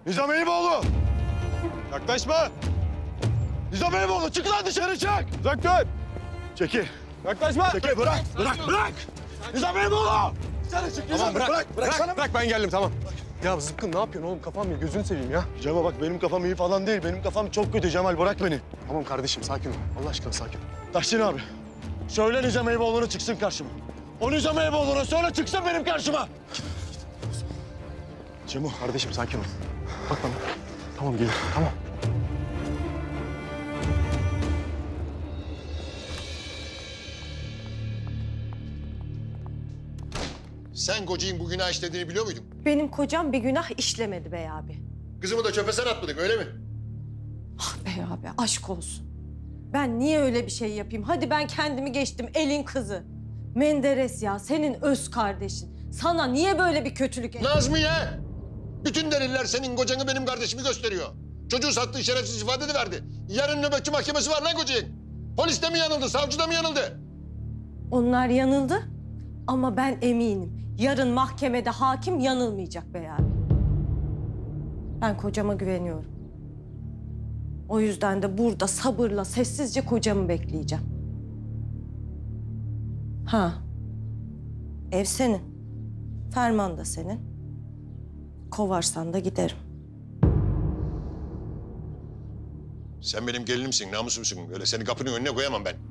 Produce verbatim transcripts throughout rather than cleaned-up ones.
Nizam Eyüboğlu! Yaklaşma! Nizam Eyüboğlu çık lan dışarı çık! Uzak dur! Çekil! Yaklaşma! Çekil bırak! Bırak! Bırak! Nizam Eyüboğlu! Dışarı çık! Tamam bırak! Bırak! Bırak, bırak, bırak ben geldim tamam. Ya Zıpkın ne yapıyorsun oğlum? Kafam iyi, gözünü seveyim ya. Cemal bak benim kafam iyi falan değil. Benim kafam çok kötü Cemal. Bırak beni. Tamam kardeşim sakin ol. Allah aşkına sakin ol. Tahsin abi. Söyle Nizam Eyüboğlu'na çıksın karşıma. O Nizam Eyüboğlu'na söyle çıksın benim karşıma. Cemal. Kardeşim sakin ol. Bak bana. Tamam gelir. Tamam. Sen kocayın bu günah işlediğini biliyor muydun? Benim kocam bir günah işlemedi bey abi. Kızımı da çöpe sen atmadın öyle mi? Ah bey abi aşk olsun. Ben niye öyle bir şey yapayım? Hadi ben kendimi geçtim elin kızı. Menderes ya senin öz kardeşin. Sana niye böyle bir kötülük et? Nazmiye! Bütün deliller senin kocanı benim kardeşimi gösteriyor. Çocuğu sattığı şerefsiz ifade de verdi. Yarın nöbetçi mahkemesi var lan kocayın. Polis de mi yanıldı, savcı da mı yanıldı? Onlar yanıldı ama ben eminim. Yarın mahkemede hakim yanılmayacak bey abi. Ben kocama güveniyorum. O yüzden de burada sabırla, sessizce kocamı bekleyeceğim. Ha, ev senin, ferman da senin. Kovarsan da giderim. Sen benim gelinimsin, namusumsun. Öyle seni kapının önüne koyamam ben.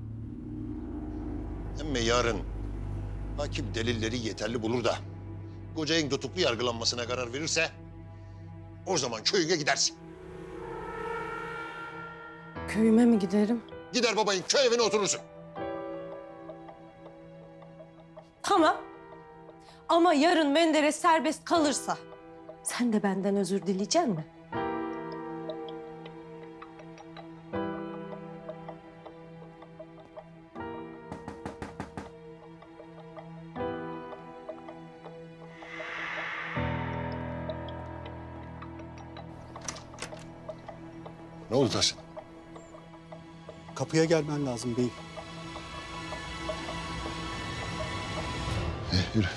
Ama yarın hakim delilleri yeterli bulur da kocayın tutuklu yargılanmasına karar verirse o zaman köyüne gidersin. Köyüme mi giderim? Gider babayın köy evine oturursun. Tamam. Ama yarın Menderes serbest kalırsa sen de benden özür dileyecek misin? Ne oldu Tahsin? Kapıya gelmen lazım beyim. Eh, yürü.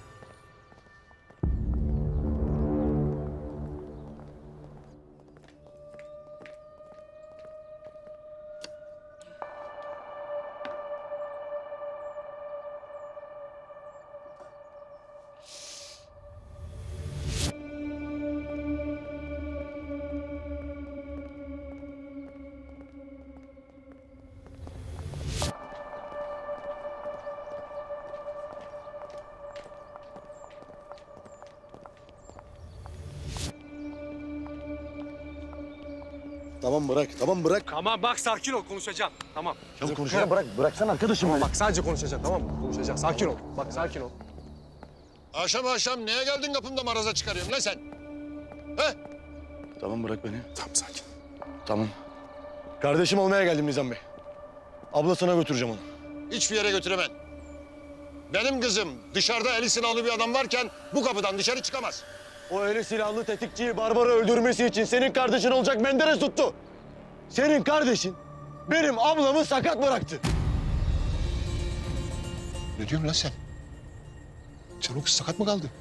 Tamam bırak. Tamam bırak. Tamam bak sakin ol konuşacağım. Tamam. Tamam konuşalım. Bırak. Bıraksana arkadaşım. Tamam bak sadece konuşacağım tamam mı? Konuşacağız. Sakin ol. Bak sakin ol. Akşam akşam neye geldin kapımda maraza çıkarıyorsun lan sen? He? Tamam bırak beni. Tamam sakin. Tamam. Kardeşim olmaya geldim Nizam Bey. Ablasına götüreceğim onu. Hiçbir yere götüremem. Benim kızım dışarıda eli silahlı bir adam varken bu kapıdan dışarı çıkamaz. O eli silahlı tetikçiyi Barbar'ı öldürmesi için senin kardeşin olacak Menderes tuttu. Senin kardeşin benim ablamı sakat bıraktı. Ne diyorsun lan sen? Sen o kız sakat mı kaldı?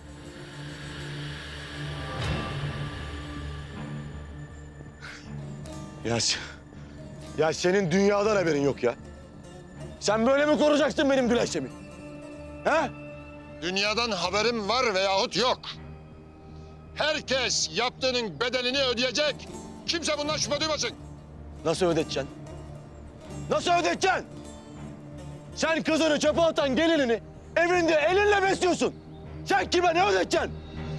Ya, ya senin dünyadan haberin yok ya. Sen böyle mi koruyacaksın benim Güneş'imi? He? Dünyadan haberim var veyahut yok. Herkes yaptığının bedelini ödeyecek. Kimse bundan şüphe duymasın. Nasıl ödeteceksin? Nasıl ödeteceksin? Sen kızını çöpe atan gelinini evinde elinle besliyorsun. Sen kime ne ödeteceksin?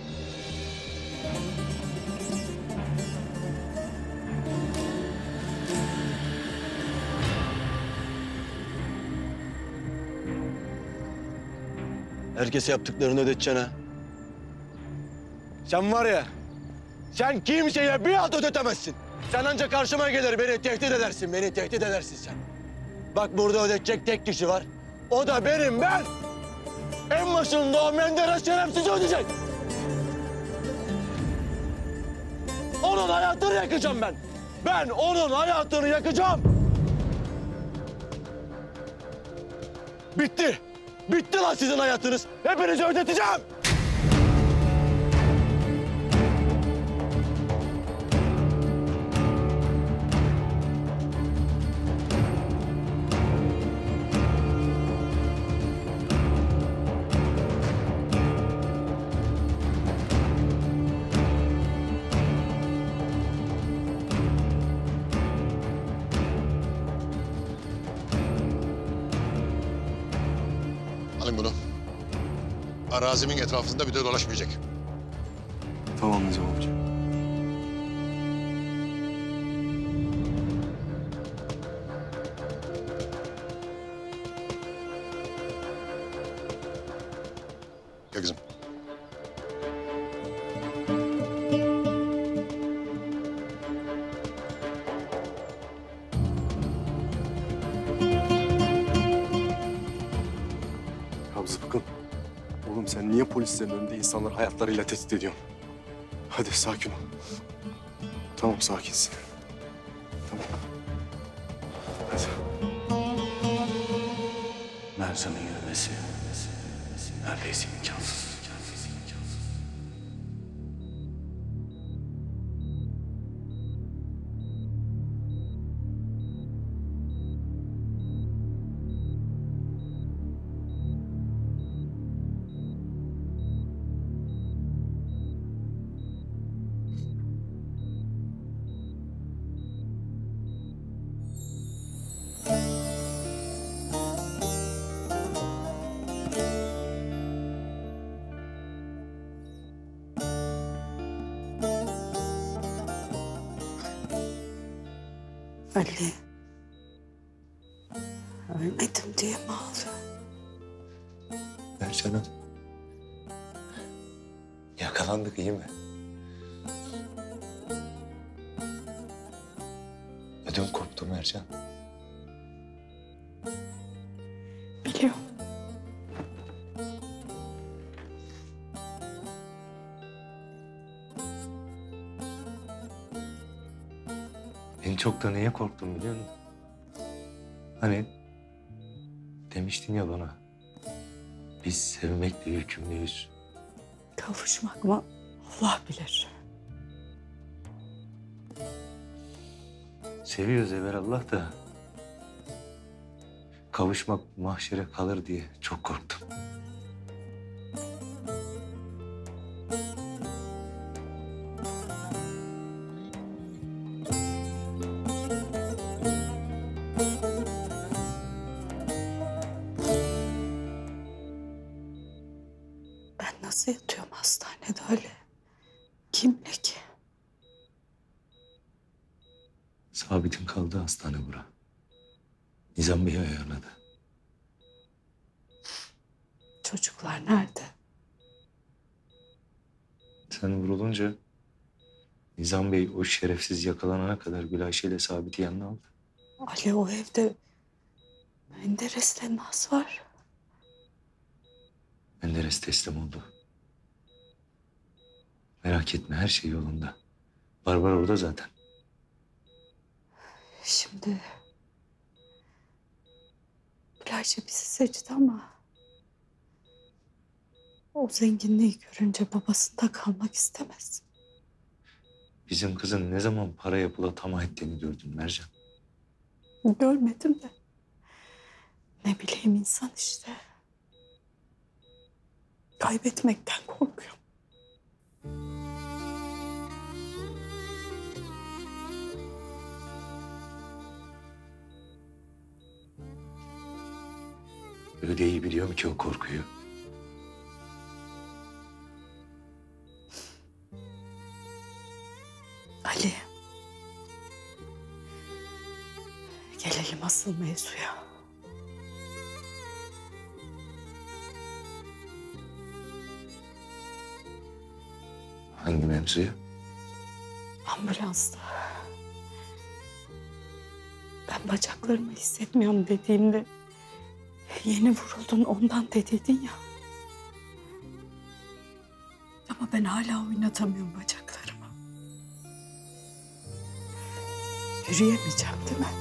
Herkese yaptıklarını ödeteceksin ha. Sen var ya, sen kimseye bir alt ödetemezsin. Sen ancak karşıma gelir, beni tehdit edersin, beni tehdit edersin sen. Bak burada ödetecek tek kişi var. O da benim, ben. En başında o Menderes şerefsiz ödeyecek. Onun hayatını yakacağım ben. Ben onun hayatını yakacağım. Bitti. Bitti lan sizin hayatınız. Hepinizi ödeteceğim. Arazimin etrafında bir de dolaşmayacak. Tamam Nizam amca. Gel kızım. Ya Zıpkın. Oğlum sen niye polislerin önünde insanları hayatlarıyla tehdit ediyorsun? Hadi sakin ol. Tamam sakinsin. Tamam. Hadi. Merzan'ın yürümesi neredeyse imkansız. Ali. Ölmedim diye mi ağlıyor? Mercan'ım. Yakalandık iyi mi? Ödüm koptu Mercan. Biliyorum. En çok da neye korktum biliyor musun? Hani demiştin ya bana. Biz sevmekle yükümlüyüz. Kavuşmak mı? Allah bilir. Seviyoruz evelallah da. Kavuşmak mahşere kalır diye çok korktum. Ben nasıl yatıyorum hastanede öyle? Kimle ki? Sabit'in kaldığı hastane bura. Nizam Bey ayarladı. Çocuklar nerede? Sen vurulunca Nizam Bey o şerefsiz yakalanana kadar Gülayşe ile Sabit'i yanına aldı. Ali o evde Menderes'le Naz var. Menderes teslim oldu. Merak etme her şey yolunda. Barbar orada zaten. Şimdi Gülayşe bizi seçti ama o zenginliği görünce babasında kalmak istemez. Bizim kızın ne zaman paraya pula tamah ettiğini gördün Mercan. Görmedim de. Ne bileyim insan işte. Kaybetmekten korkuyorum. Öyle iyi biliyorum ki o korkuyu. Ali. Gelelim asıl mevzuya. Hangi mevzuya? Ambulansta. Ben bacaklarımı hissetmiyorum dediğimde yeni vuruldun ondan dediydin ya. Ama ben hala oynatamıyorum bacaklarımı. Yürüyemeyeceğim değil mi?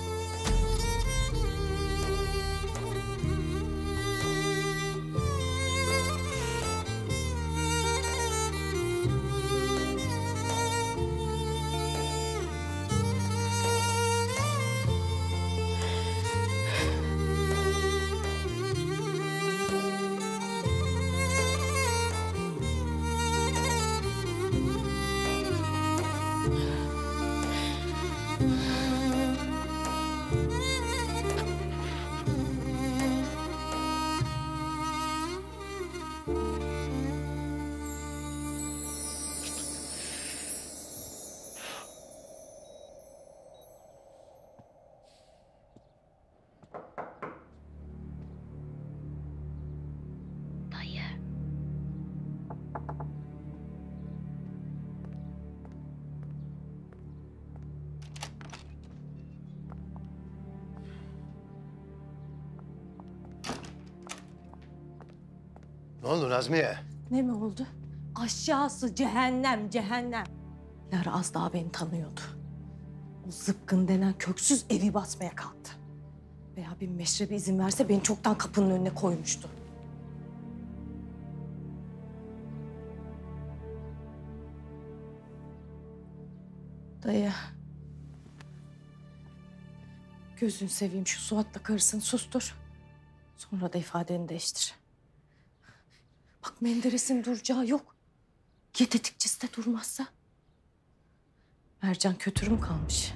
oldu Nazmiye? Ne mi oldu? Aşağısı cehennem, cehennem. Lara az daha beni tanıyordu. O zıpkın denen köksüz evi basmaya kalktı. Veya bir meşrebi izin verse beni çoktan kapının önüne koymuştu. Dayı. Gözün seveyim şu Suat'la karısını sustur. Sonra da ifadeni değiştir. Bak Menderes'in duracağı yok. Ya tetikçisi de durmazsa? Mercan kötürüm kalmış.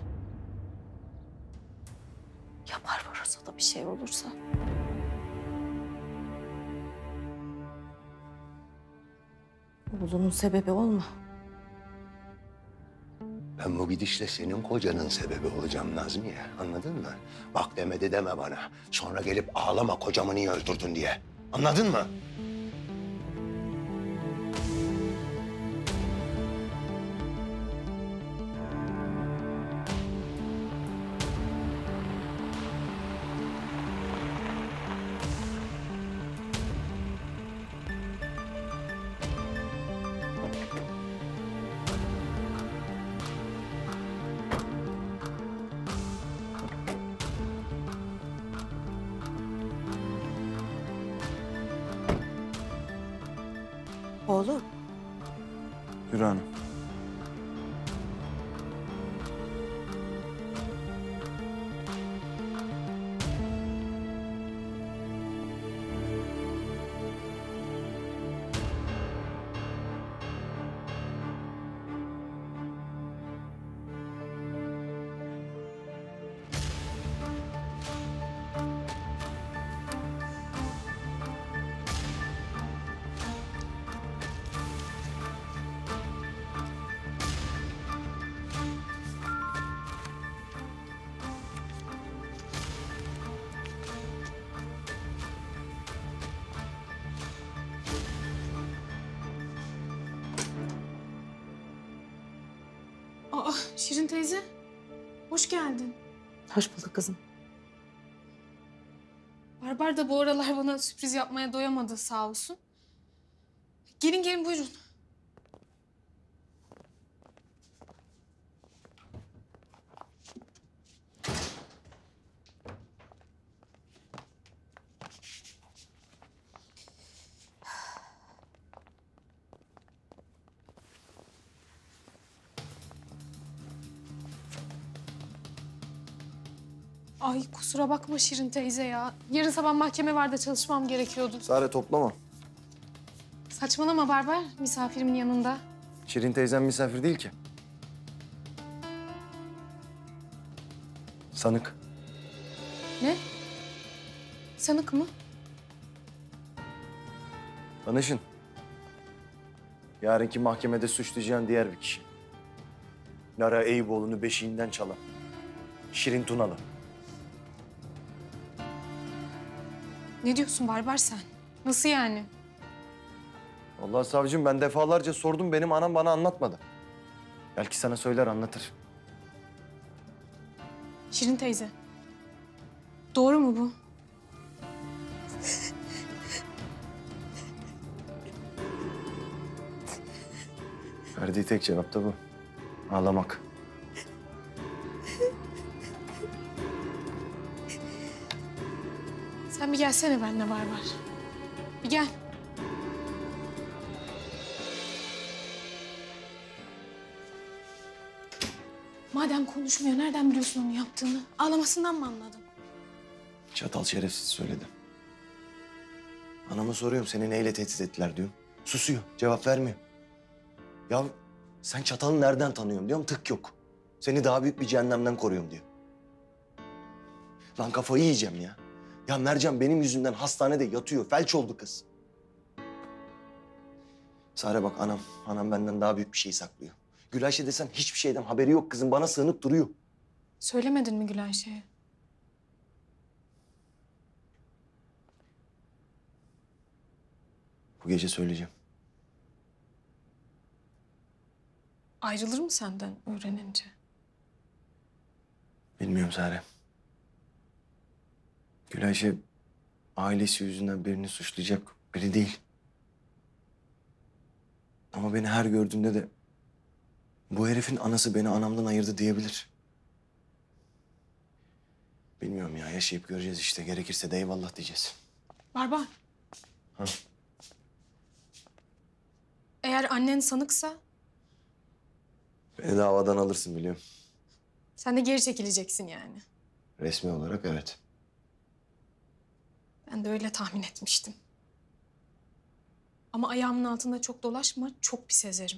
Ya Barbaros'a da bir şey olursa? Oğlunun sebebi olma. Ben bu gidişle senin kocanın sebebi olacağım Nazmiye. Anladın mı? Bak demedi deme bana. Sonra gelip ağlama kocamı niye öldürdün diye. Anladın mı? Oğlum. Yürü hanım. Aa, Şirin teyze. Hoş geldin. Hoş bulduk kızım. Barbar da bu aralar bana sürpriz yapmaya doyamadı sağ olsun. Gelin gelin buyurun. Ay kusura bakma Şirin teyze ya. Yarın sabah mahkeme var da çalışmam gerekiyordu. Sare toplama. Saçmalama Barbar, misafirimin yanında. Şirin teyzem misafir değil ki. Sanık. Ne? Sanık mı? Tanışın. Yarınki mahkemede suçlayacağın diğer bir kişi. Lara Eyüboğlu'nu beşiğinden çalan. Şirin Tunalı. Ne diyorsun Barbar sen? Nasıl yani? Vallahi savcım ben defalarca sordum, benim anam bana anlatmadı. Belki sana söyler, anlatır. Şirin teyze. Doğru mu bu? Verdiği tek cevap da bu. Ağlamak. Sen bir gelsene benimle Barbar. Bir gel. Madem konuşmuyor, nereden biliyorsun onu yaptığını? Ağlamasından mı anladın? Çatal şerefsiz söyledi. Anama soruyorum, seni neyle tehdit ettiler diyorum. Susuyor, cevap vermiyor. Ya sen Çatal'ı nereden tanıyorsun diyorum, tık yok. Seni daha büyük bir cehennemden koruyorum diyor. Lan kafayı yiyeceğim ya. Ya Mercan benim yüzümden hastanede yatıyor, felç oldu kız. Sare bak anam, anam benden daha büyük bir şey saklıyor. Gülayşe desen hiçbir şeyden haberi yok kızım, bana sığınıp duruyor. Söylemedin mi Gülayşe'ye? Bu gece söyleyeceğim. Ayrılır mı senden öğrenince? Bilmiyorum Sare. Gülayşe ailesi yüzünden birini suçlayacak biri değil. Ama beni her gördüğünde de bu herifin anası beni anamdan ayırdı diyebilir. Bilmiyorum ya, yaşayıp göreceğiz işte. Gerekirse de eyvallah diyeceğiz. Barbar. Ha? Eğer annen sanıksa Beni davadan alırsın biliyorum. sen de geri çekileceksin yani. Resmi olarak evet. Ben de öyle tahmin etmiştim. Ama ayağımın altında çok dolaşma, çok pis ezerim.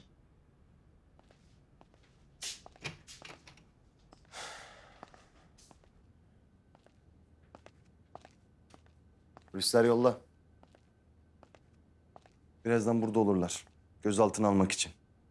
Polisler yolla. Birazdan burada olurlar. Gözaltına almak için.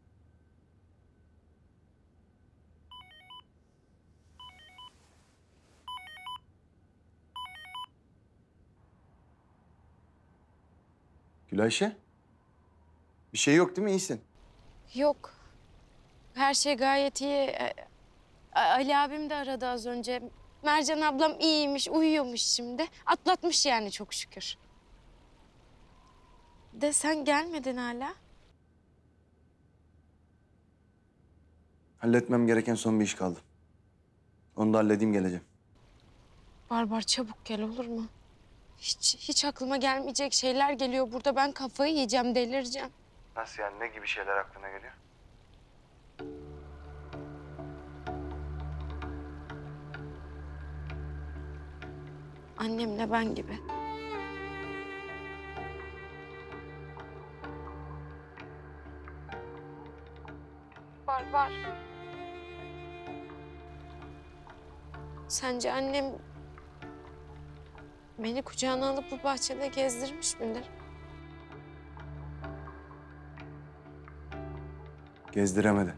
Gülayşe. Bir şey yok değil mi? İyisin. Yok. Her şey gayet iyi. E, A- Ali abim de aradı az önce. Mercan ablam iyiymiş, uyuyormuş şimdi. Atlatmış yani çok şükür. De sen gelmedin hala. Halletmem gereken son bir iş kaldı. Onu da halledeyim, geleceğim. Barbar çabuk gel olur mu? Hiç, hiç aklıma gelmeyecek şeyler geliyor burada. Ben kafayı yiyeceğim, delireceğim. Nasıl yani? Ne gibi şeyler aklına geliyor? Annemle ben gibi. Barbar. Sence annem beni kucağına alıp bu bahçede gezdirmiş midir? Gezdiremedi.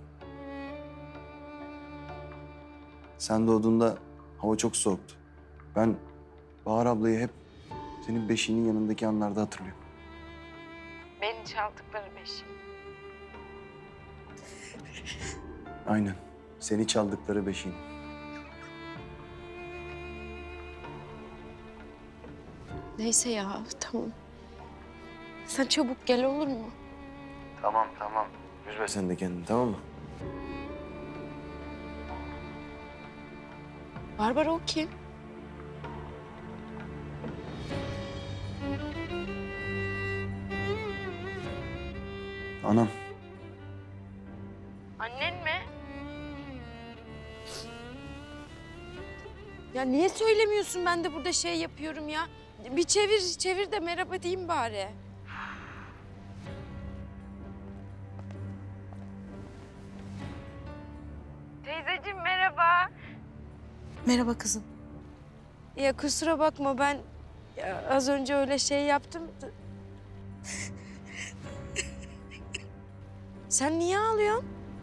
Sen doğduğunda hava çok soğuktu. Ben Bahar ablayı hep senin beşiğinin yanındaki anlarda hatırlıyorum. Beni çaldıkları beşiğim. Aynen. Seni çaldıkları beşiğin. Neyse ya, tamam. Sen çabuk gel olur mu? Tamam tamam. Üzme sen de kendini, tamam mı? Barbar o kim? Anam. Annen mi? Ya niye söylemiyorsun? Ben de burada şey yapıyorum ya. Bir çevir, çevir de merhaba diyeyim bari. Teyzeciğim merhaba. Merhaba kızım. Ya kusura bakma ben ya az önce öyle şey yaptım. Sen niye ağlıyorsun?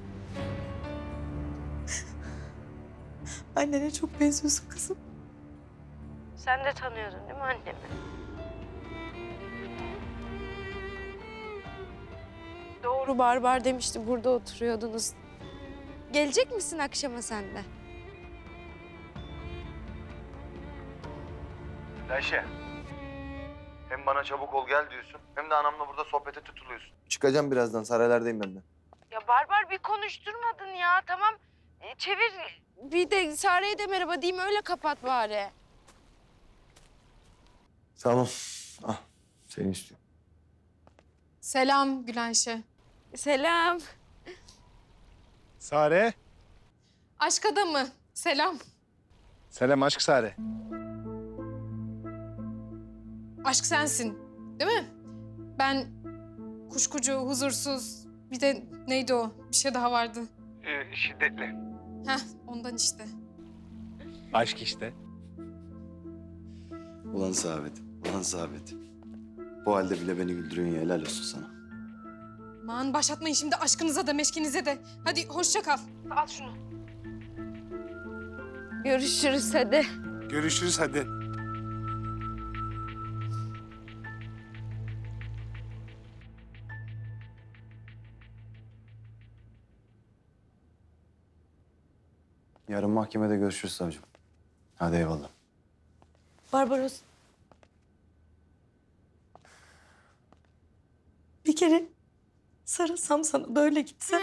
Annene çok benziyorsun kızım. Sen de tanıyordun değil mi annemi? Doğru Barbar demişti burada oturuyordunuz. Gelecek misin akşama sen de? Ayşe. Hem bana çabuk ol gel diyorsun, hem de anamla burada sohbete tutuluyorsun. Çıkacağım birazdan, saraylardayım ben de. Ya Barbar bir konuşturmadın ya tamam. E, çevir bir de Sare'ye de merhaba diyeyim öyle kapat bari. Tamam. Ah, seni istiyorum. Selam Gülayşe. Selam. Sare. Aşk adamı. Selam. Selam aşk Sare. Aşk sensin, değil mi? Ben kuşkucu, huzursuz. Bir de neydi o? Bir şey daha vardı. Ee, şiddetli. Heh, ondan işte. Aşk işte. Ulan Sabit, ulan Sabit. Bu halde bile beni güldürüyorsun ya, helal olsun sana. Aman başlatmayın şimdi aşkınıza da meşkinize de. Hadi hoşça kal. Al şunu. Görüşürüz hadi. Görüşürüz hadi. Yarın mahkemede görüşürüz savcım. Hadi eyvallah. Barbaros. Bir kere Sarılsam sana böyle gitsem.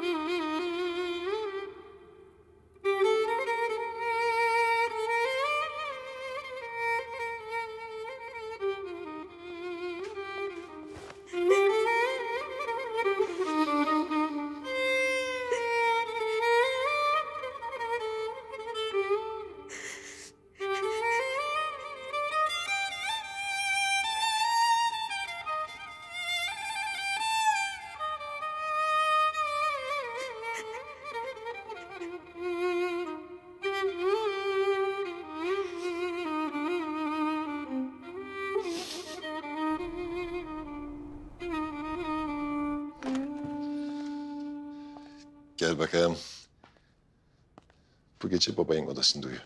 Gel bakayım. Bu gece babayın odasında uyu.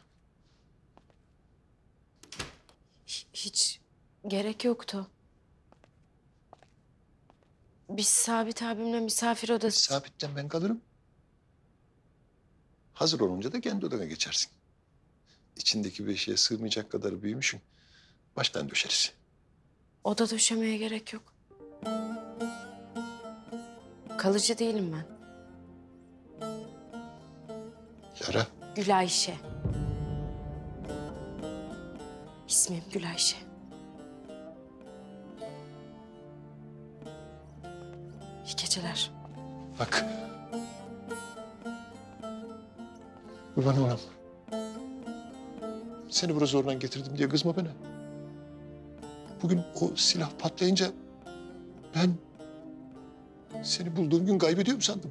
Hiç gerek yoktu. Biz Sabit abimle misafir odası... Sabit'ten ben kalırım. Hazır olunca da kendi odana geçersin. İçindeki bir şeye sığmayacak kadar büyümüşsün. Baştan döşeriz. Oda döşemeye gerek yok. Kalıcı değilim ben. Yara. Gülayşe. İsmim Gülayşe. İyi geceler. Bak. Kurban olam. Seni buraya zorla getirdim diye kızma bana. Bugün o silah patlayınca ben seni bulduğum gün kaybediyorum sandım.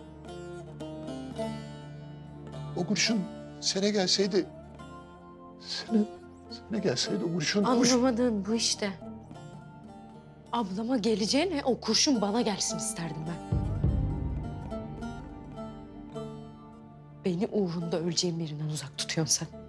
O kurşun sana gelseydi, sana, sana gelseydi o kurşun... Anlamadığın bu işte. Ablama geleceğine o kurşun bana gelsin isterdim ben. Beni uğrunda öleceğim birinden uzak tutuyorsun sen.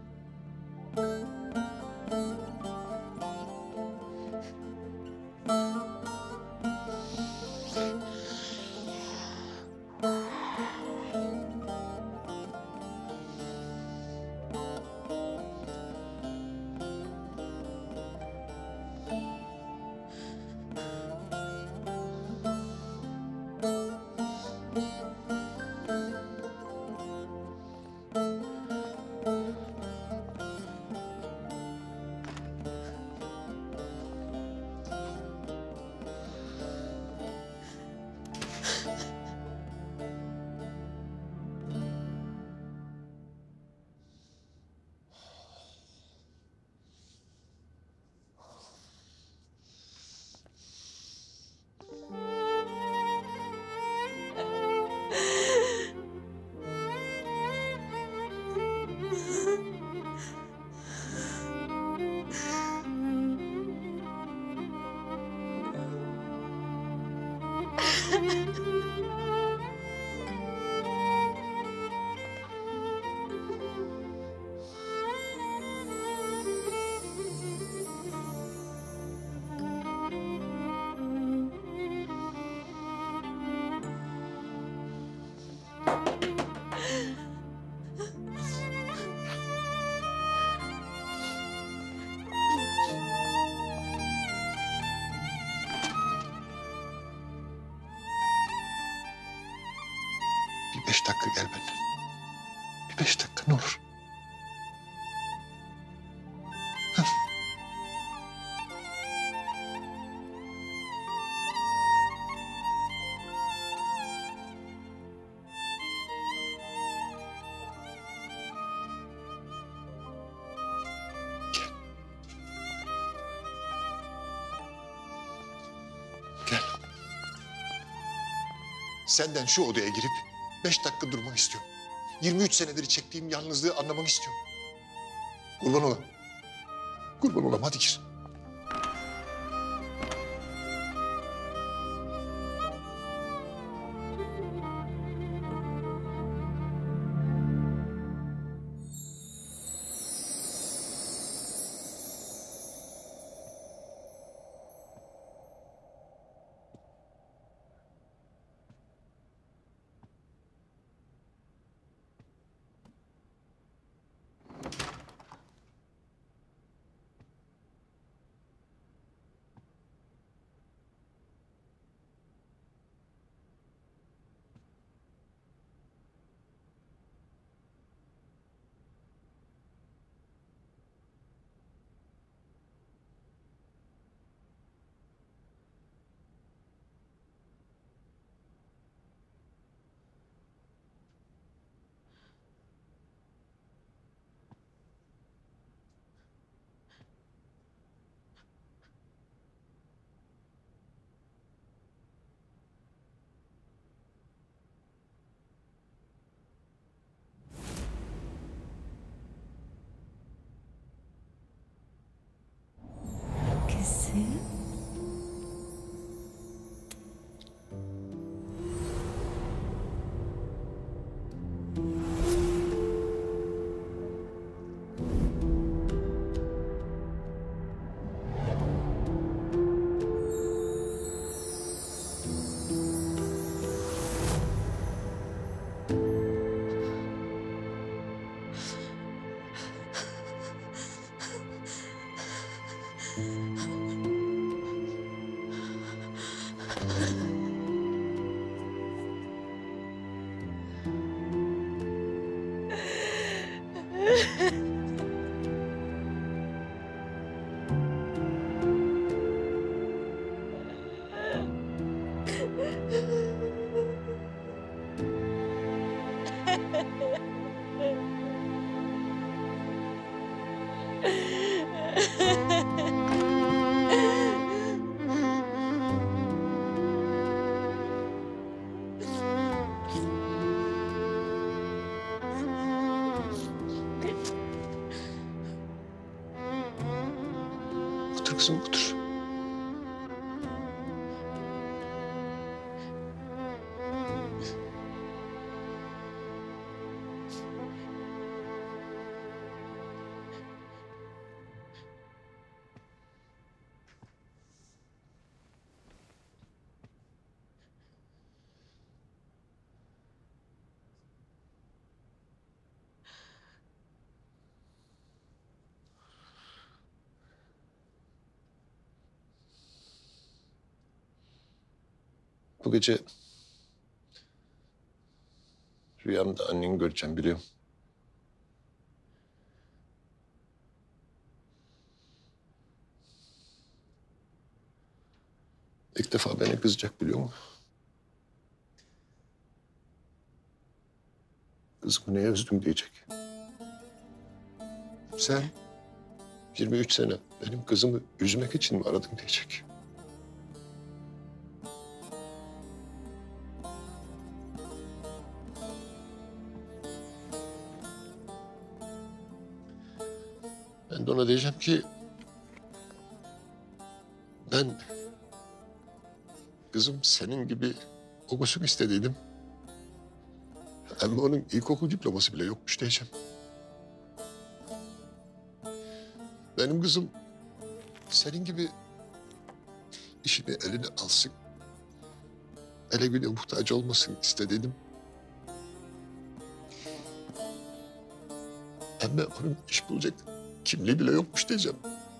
Bir beş dakika gel benden. Bir beş dakika ne olur. Hah. Gel. Gel. Senden şu odaya girip beş dakika durmanı istiyorum. yirmi üç senedir çektiğim yalnızlığı anlamanı istiyorum. Kurban olam. Kurban olam hadi gir. Otur kızım otur. Bu gece rüyamda anneni göreceğim biliyorum. İlk defa beni kızacak biliyor musun? Kızımı neye üzdüm diyecek. Sen yirmi üç sene benim kızımı üzmek için mi aradın diyecek. Ben de ona diyeceğim ki ben kızım senin gibi okusun istediydim. Ama onun ilkokul diploması bile yokmuş diyeceğim. Benim kızım senin gibi işini eline alsın. Ele güne muhtaç olmasın istediydim. Ama onun iş bulacak kimliği bile yokmuş diyeceğim.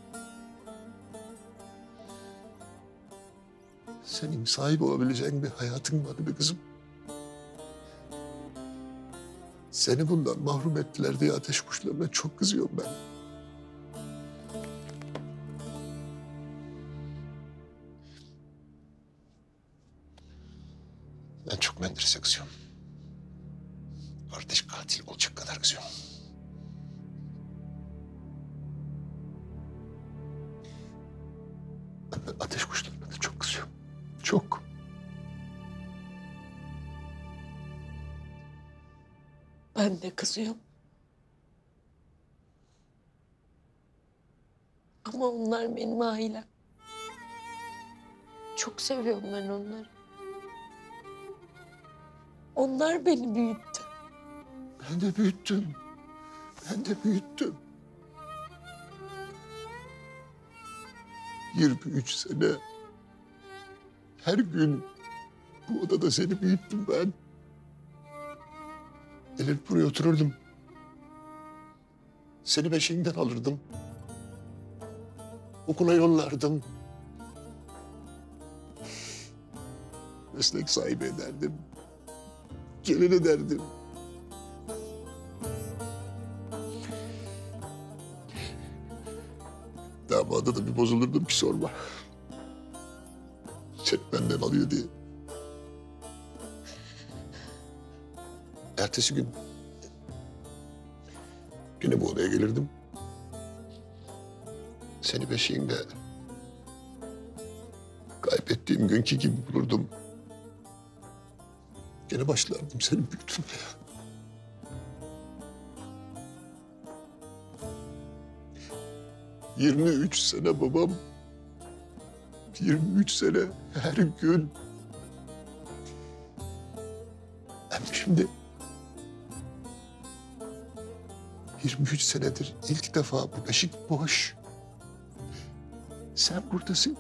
Senin sahip olabileceğin bir hayatın vardı be kızım. Seni bundan mahrum ettiler diye ateş kuşlarına çok kızıyorum ben. Ben çok Menderes'e kızıyorum. Kardeş katil olacak kadar kızıyorum. Ben ateş kuşlarına da çok kızıyorum. Çok. Ben de kızıyorum. Ama onlar benim ailem. Çok seviyorum ben onları. Onlar beni büyüttü. Ben de büyüttüm. Ben de büyüttüm. yirmi üç sene her gün bu odada seni büyüttüm ben. Gelir buraya otururdum. Seni beşiğinden alırdım. Okula yollardım. Meslek sahibi ederdim. Gelin ederdim. Damada da bir bozulurdum ki sorma. Seni benden alıyor diye. Ertesi gün yine bu odaya gelirdim. Seni beşiğinde kaybettiğim günkü gibi bulurdum. Gene başlardım seni büyütmeye. Yirmi üç sene babam. Yirmi üç sene her gün. Hem şimdi yirmi üç senedir ilk defa bu beşik boş. Sen buradasın.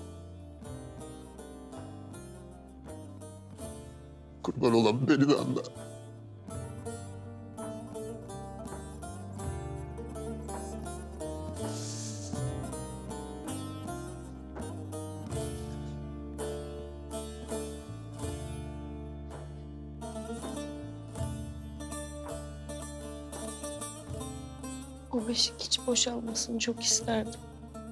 Kurban olan beni de anla. O beşik hiç boşalmasını çok isterdim.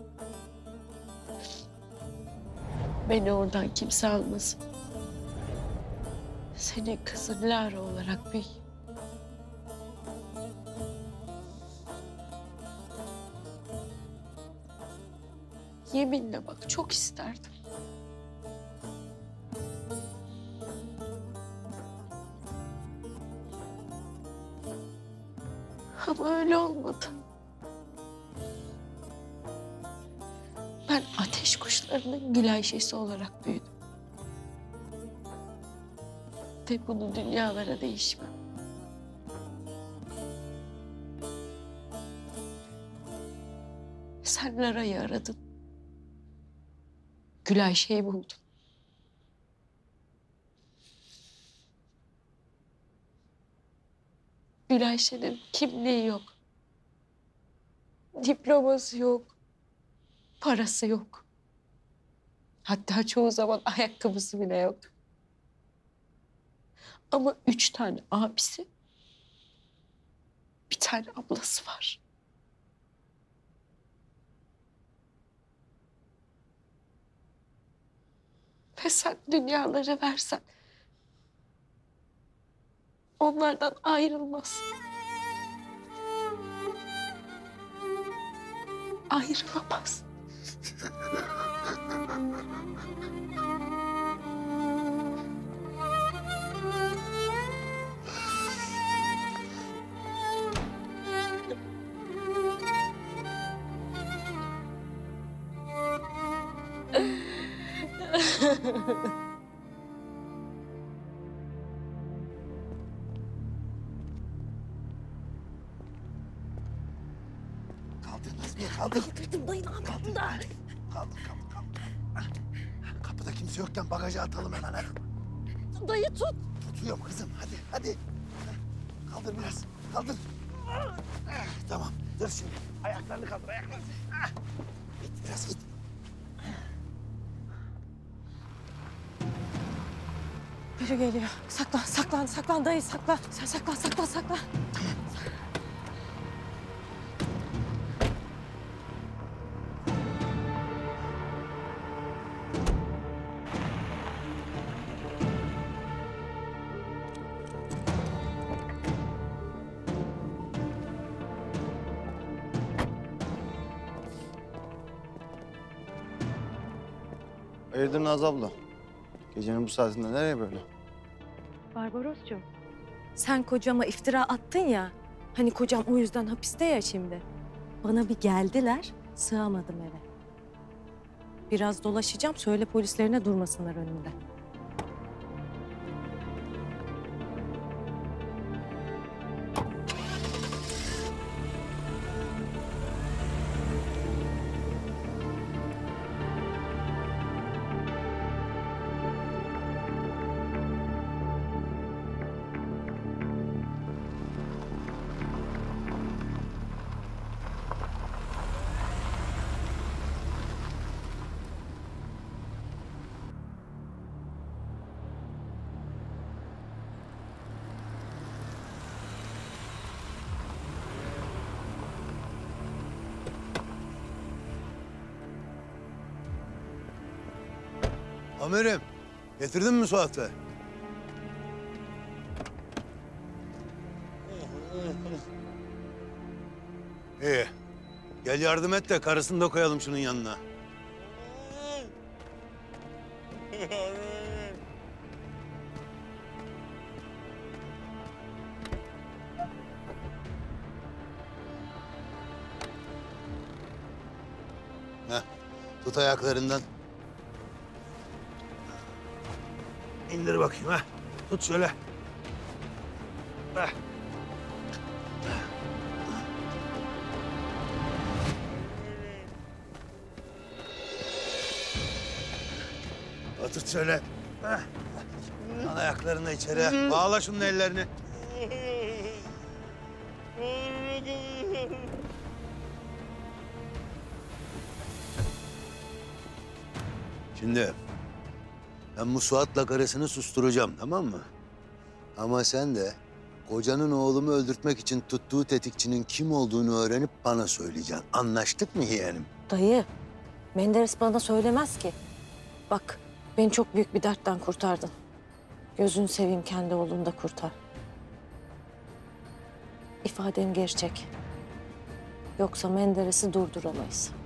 Beni oradan kimse almasın. Senin kızın Lara olarak büyüyeyim. Yeminle bak çok isterdim. Ama öyle olmadı. hayatlarının Gülayşe'si olarak büyüdüm. Ve bunu dünyalara değişmem. Sen Lara'yı aradın. Gülayşe'yi buldun. Gülayşe'nin kimliği yok. Diploması yok. Parası yok. Hatta çoğu zaman ayakkabısı bile yok. Ama üç tane abisi, bir tane ablası var. Ve sen dünyaları versen onlardan ayrılmaz. Ayrılamaz. Kaldır Nazmiye, kaldır. Kaldırdım dayı, ne yaptın da? Kaldır, kaldır, kaldır. Kapıda kimse yokken bagaja atalım hemen hadi. Dayı tut. Tutuyorum kızım, hadi, hadi. Kaldır biraz, kaldır. Tamam, dur şimdi. Ayaklarını kaldır, ayaklarını. Git biraz, git. Biri geliyor. Saklan, saklan, saklan dayı, saklan. Sen saklan, saklan, saklan. Hayırdır Naz abla? Gecenin bu saatinde nereye böyle? Barbaros'cum, sen kocama iftira attın ya. Hani kocam o yüzden hapiste ya şimdi. Bana bir geldiler, sığamadım eve. Biraz dolaşacağım, söyle polislerine durmasınlar önümde. Amirim, getirdin mi Suat'ı? İyi. Gel yardım et de karısını da koyalım şunun yanına. Heh, tut ayaklarından. İndir bakayım ha. Tut şöyle. Heh. Otur şöyle. Heh. Al ayaklarını içeri. Bağla şunun ellerini. Şimdi ben bu Suat'la karısını susturacağım, tamam mı? Ama sen de kocanın oğlumu öldürtmek için tuttuğu tetikçinin kim olduğunu öğrenip bana söyleyeceksin. Anlaştık mı yeğenim? Dayı, Menderes bana söylemez ki. Bak, beni çok büyük bir dertten kurtardın. Gözünü seveyim, kendi oğlunu da kurtar. İfadeni geri çek. Yoksa Menderes'i durduramayız.